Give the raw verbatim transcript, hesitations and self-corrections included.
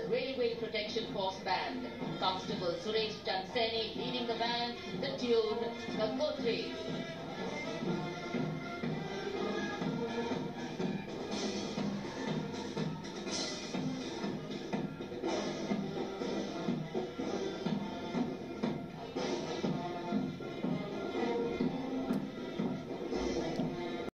Railway Protection Force Band. Constable Suresh Chanseni leading the band, the tune, the Gangotri.